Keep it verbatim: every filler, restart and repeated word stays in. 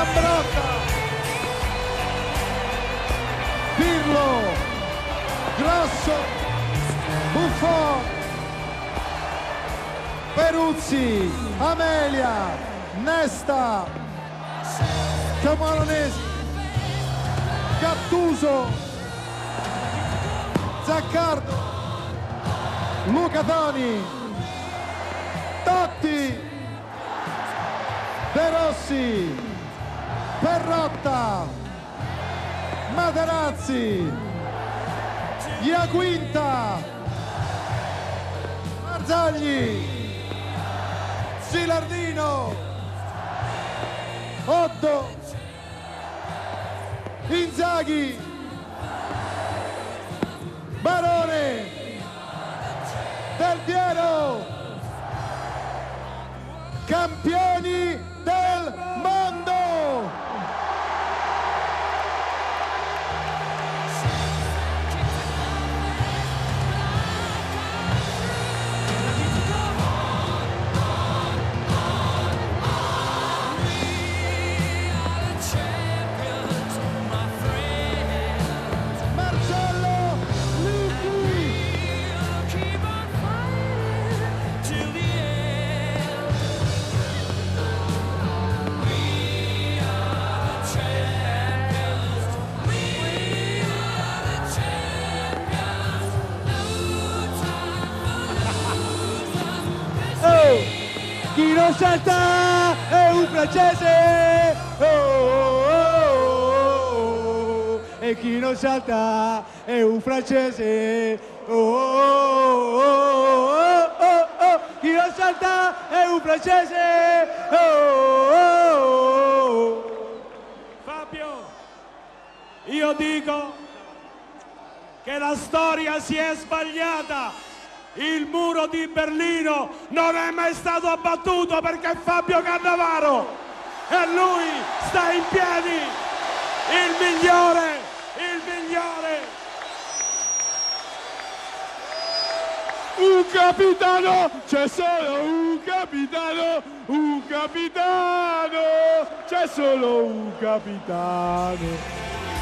Zambrotta, Pirlo, Grosso, Buffon, Peruzzi, Amelia, Nesta, Camoronesi, Gattuso, Zaccardo, Luca Toni, Totti, De Rossi, Perrotta, Materazzi, Iaquinta, Marzagli, Gilardino, Otto, Inzaghi, Barone, Del Piero, campioni del mondo! Chi non salta è un francese, oh, oh, oh, oh. E chi non salta è un francese, oh, oh, oh, oh, oh, oh. Chi non salta è un francese, oh, oh, oh. Fabio, io dico che la storia si è sbagliata. Il muro di Berlino non è mai stato abbattuto perché Fabio Cannavaro e lui sta in piedi, il migliore, il migliore. Un capitano, c'è solo un capitano, un capitano, c'è solo un capitano.